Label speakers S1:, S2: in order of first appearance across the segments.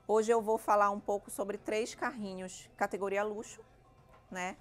S1: Hoje eu vou falar um pouco sobre 3 carrinhos categoria luxo, né?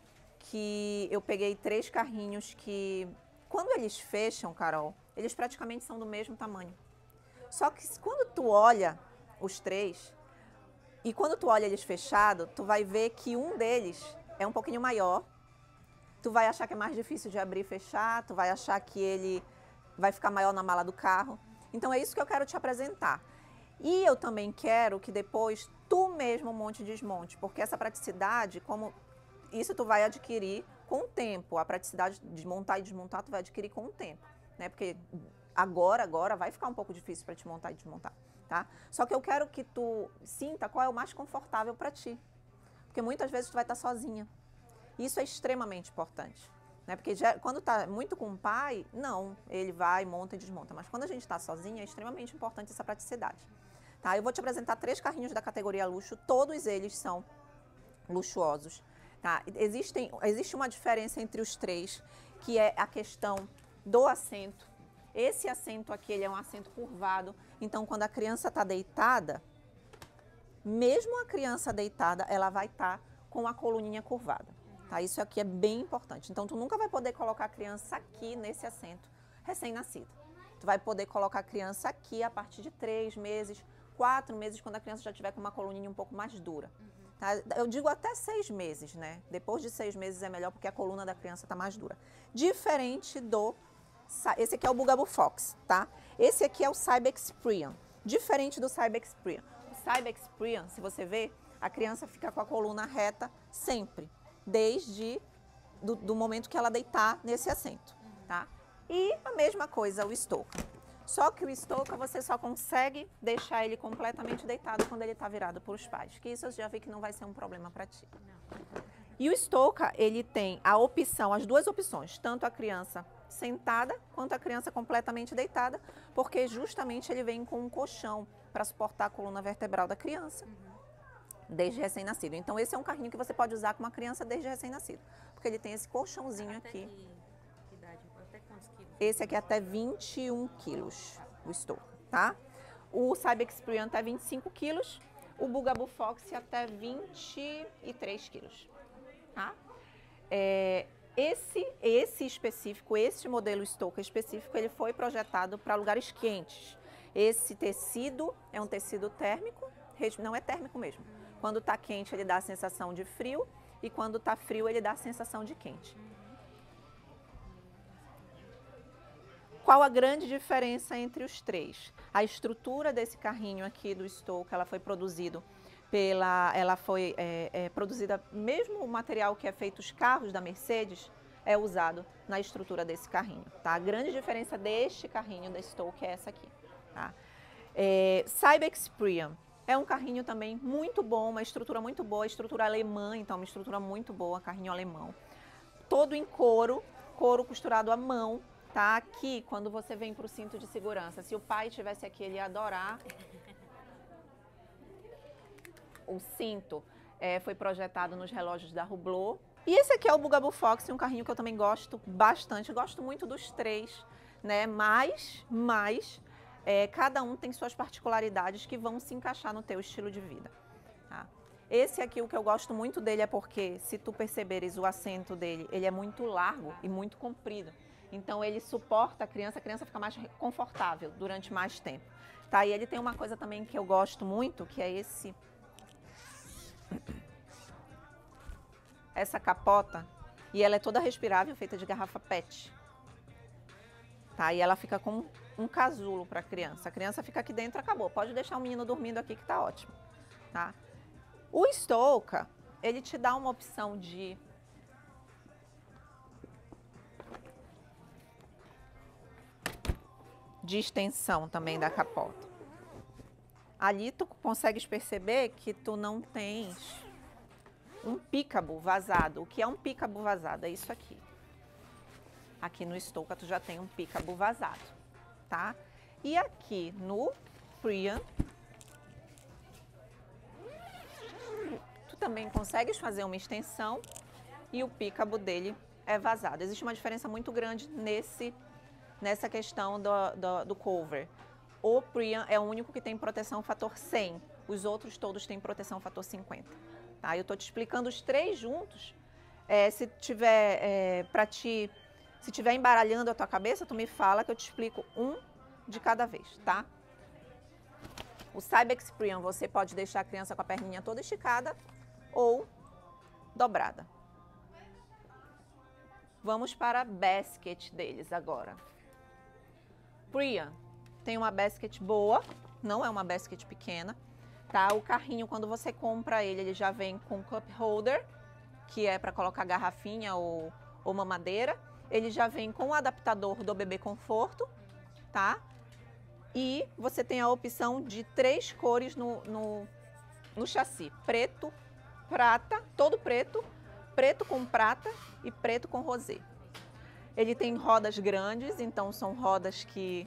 S1: Que eu peguei 3 carrinhos que, quando eles fecham, Carol, eles praticamente são do mesmo tamanho. Só que quando tu olha os 3, e quando tu olha eles fechados, tu vai ver que um deles é um pouquinho maior. Tu vai achar que é mais difícil de abrir e fechar, tu vai achar que ele vai ficar maior na mala do carro. Então é isso que eu quero te apresentar. E eu também quero que depois tu mesmo monte e desmonte, porque essa praticidade, como isso tu vai adquirir com o tempo. A praticidade de montar e desmontar tu vai adquirir com o tempo, né? Porque agora vai ficar um pouco difícil para te montar e desmontar, tá? Só que eu quero que tu sinta qual é o mais confortável para ti. Porque muitas vezes tu vai estar sozinha. Isso é extremamente importante, né? Porque quando tá muito com o pai, não, ele vai, monta e desmonta. Mas quando a gente está sozinha, é extremamente importante essa praticidade. Tá? Eu vou te apresentar 3 carrinhos da categoria luxo, todos eles são luxuosos. Tá? Existe uma diferença entre os 3, que é a questão do assento. Esse assento aqui, ele é um assento curvado, então quando a criança está deitada, mesmo a criança deitada, ela vai estar com a coluninha curvada. Tá? Isso aqui é bem importante. Então tu nunca vai poder colocar a criança aqui nesse assento recém-nascido. Tu vai poder colocar a criança aqui a partir de 3 meses, 4 meses, quando a criança já tiver com uma coluninha um pouco mais dura. Tá? Eu digo até 6 meses, né? Depois de 6 meses é melhor porque a coluna da criança está mais dura. Diferente do... Esse aqui é o Bugaboo Fox, tá? Esse aqui é o Cyber-Experian. Diferente do Cyber-Experian. O Cyber-Experian, se você ver, a criança fica com a coluna reta sempre, desde do momento que ela deitar nesse assento, tá? E a mesma coisa o Stoka. Só que o Stoka você só consegue deixar ele completamente deitado quando ele está virado para os pais. Que isso eu já vi que não vai ser um problema para ti. E o Stoka, ele tem a opção, as 2 opções, tanto a criança sentada quanto a criança completamente deitada, porque justamente ele vem com um colchão para suportar a coluna vertebral da criança, desde recém-nascido. Então esse é um carrinho que você pode usar com uma criança desde recém-nascido, porque ele tem esse colchãozinho aqui.
S2: Que idade? Até quantos quilos?
S1: Esse aqui é até 21 quilos, o Stoka, tá? O Cyber-Experian até 25 quilos, o Bugaboo Fox até 23 quilos, tá? Esse específico, esse modelo Stoka específico, ele foi projetado para lugares quentes. Esse tecido é um tecido térmico, não é térmico mesmo. Quando está quente, ele dá a sensação de frio, e quando está frio, ele dá a sensação de quente. Qual a grande diferença entre os 3? A estrutura desse carrinho aqui do Stoka, ela foi produzida produzida, mesmo o material que é feito os carros da Mercedes, é usado na estrutura desse carrinho, tá? A grande diferença deste carrinho da Stoka é essa aqui, tá? Cyber-Experian é um carrinho também muito bom, uma estrutura muito boa, estrutura alemã, então uma estrutura muito boa, carrinho alemão. Todo em couro costurado à mão, tá? Aqui, quando você vem para o cinto de segurança, se o pai tivesse aqui, ele ia adorar. O cinto foi projetado nos relógios da Hublot. E esse aqui é o Bugaboo Fox, um carrinho que eu também gosto bastante. Gosto muito dos 3, né? Mas cada um tem suas particularidades que vão se encaixar no teu estilo de vida. Tá? Esse aqui, o que eu gosto muito dele é porque, se tu perceberes o assento dele, ele é muito largo e muito comprido. Então ele suporta a criança fica mais confortável durante mais tempo. Tá? E ele tem uma coisa também que eu gosto muito, que é essa capota, e ela é toda respirável, feita de garrafa PET. Tá? E ela fica com um casulo para a criança fica aqui dentro, acabou. Pode deixar o menino dormindo aqui que tá ótimo. Tá? O Stoka, ele te dá uma opção de extensão também da capota. Ali tu consegues perceber que tu não tens um picabo vazado. O que é um picabo vazado? É isso aqui. Aqui no Stoka tu já tem um picabo vazado, tá? E aqui no Prian, tu também consegues fazer uma extensão e o picabo dele é vazado. Existe uma diferença muito grande nessa questão do cover. O Prian é o único que tem proteção fator 100. Os outros todos têm proteção fator 50. Tá? Eu estou te explicando os 3 juntos. Se tiver se tiver embaralhando a tua cabeça, tu me fala que eu te explico um de cada vez, tá? O Cybex Prion, você pode deixar a criança com a perninha toda esticada ou dobrada. Vamos para a basket deles agora. Prion tem uma basket boa, não é uma basket pequena, tá? O carrinho, quando você compra ele, ele já vem com cup holder, que é para colocar garrafinha ou mamadeira. Ele já vem com o adaptador do bebê conforto, tá? E você tem a opção de 3 cores no chassi. Preto, prata, todo preto, preto com prata e preto com rosé. Ele tem rodas grandes, então são rodas que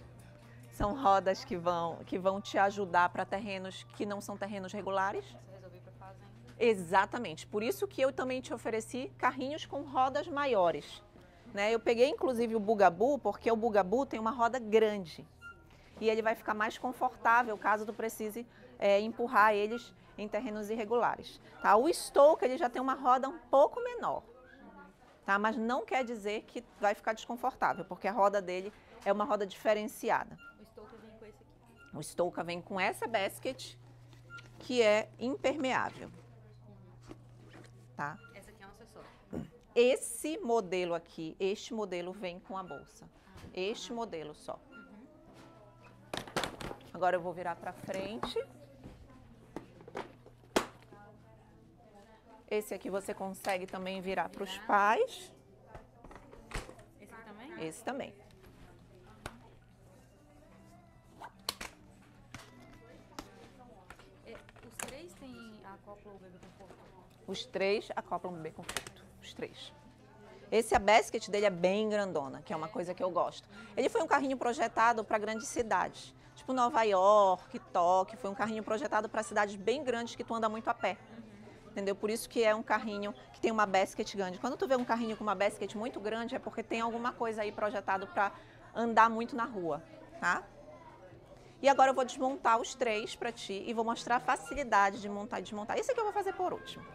S1: vão te ajudar para terrenos que não são terrenos regulares.
S2: Você resolveu para fazenda?
S1: Exatamente. Por isso que eu também te ofereci carrinhos com rodas maiores. Né? Eu peguei inclusive o Bugaboo, porque o Bugaboo tem uma roda grande. E ele vai ficar mais confortável caso tu precise empurrar eles em terrenos irregulares. Tá? O Stoke ele já tem uma roda um pouco menor, tá? Mas não quer dizer que vai ficar desconfortável, porque a roda dele é uma roda diferenciada.
S2: O Stoker vem com esse aqui.
S1: O Stoker vem com essa basket, que é impermeável. Tá?
S2: Essa aqui é um acessório.
S1: Esse modelo aqui, este modelo vem com a bolsa. Este modelo só. Agora eu vou virar para frente. Esse aqui você consegue também virar para os pais.
S2: Esse aqui também?
S1: Esse também.
S2: Os 3 têm acopla o bebê conforto?
S1: Os 3 acoplam o bebê conforto. Os 3. A basket dele é bem grandona, que é uma coisa que eu gosto. Ele foi um carrinho projetado para grandes cidades. Tipo Nova York, Tóquio, foi um carrinho projetado para cidades bem grandes que tu anda muito a pé. Entendeu? Por isso que é um carrinho que tem uma basket grande. Quando tu vê um carrinho com uma basket muito grande, é porque tem alguma coisa aí projetado para andar muito na rua, tá? E agora eu vou desmontar os 3 para ti e vou mostrar a facilidade de montar e desmontar. Isso aqui eu vou fazer por último.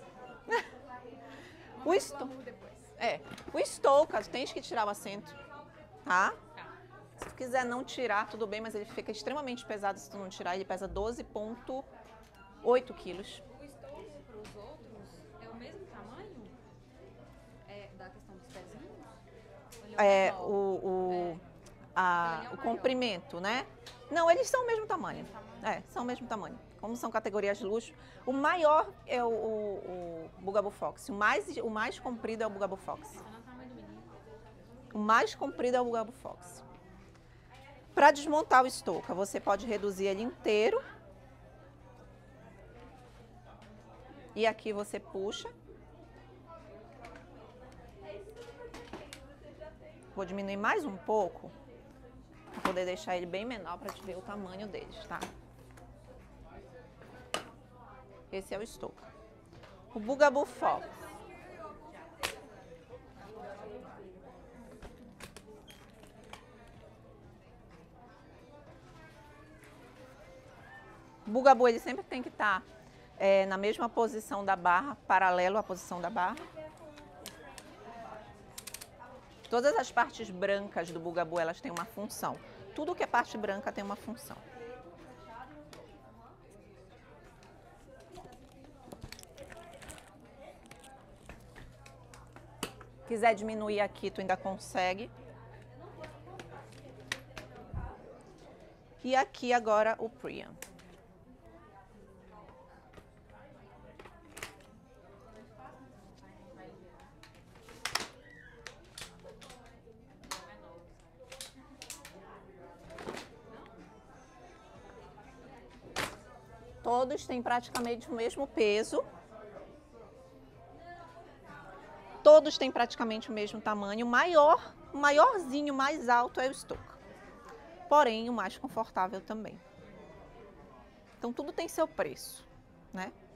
S1: O Stoker, tu tens que tirar o assento, tá? Se tu quiser não tirar, tudo bem, mas ele fica extremamente pesado se tu não tirar. Ele pesa 12,8 quilos.
S2: O Stoker para os outros é o mesmo tamanho? Da questão dos pezinhos?
S1: O comprimento, né? Não, eles são o mesmo tamanho. São o mesmo tamanho. Como são categorias de luxo, o maior é o Bugaboo Fox. O mais comprido é o Bugaboo Fox. O mais comprido é o Bugaboo Fox. Para desmontar o Stoker, você pode reduzir ele inteiro. E aqui você puxa. Vou diminuir mais um pouco, para poder deixar ele bem menor, para te ver o tamanho deles, tá? Esse é o Stoker. O Bugaboo Fox. O Bugaboo, ele sempre tem que estar na mesma posição da barra, paralelo à posição da barra. Todas as partes brancas do Bugaboo, elas têm uma função. Tudo que é parte branca tem uma função. Quiser diminuir aqui, tu ainda consegue. E aqui agora o Prion. Todos têm praticamente o mesmo peso. Todos têm praticamente o mesmo tamanho. O maiorzinho, mais alto é o Stoker. Porém, o mais confortável também. Então, tudo tem seu preço, né?